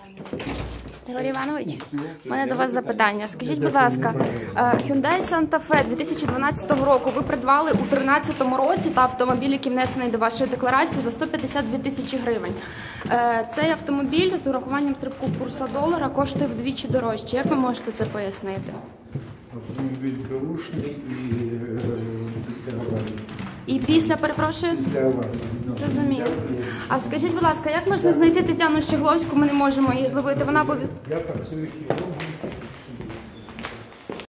Ігор Іванович, у мене до вас запитання. Скажіть, будь ласка, Hyundai Santa Fe 2012 року ви придбали у 2013 році та автомобіль, який внесений до вашої декларації, за 152 тисячі гривень. Цей автомобіль з урахуванням стрибку курсу долара коштує вдвічі дорожче. Як ви можете це пояснити? Автомобіль беушний і після аварії. І після, перепрошую? Після аварії. Зрозуміло. А скажіть, будь ласка, як можна знайти Тетяну Щегловську? Ми не можемо її зловити. Вона Я працюю хірургом.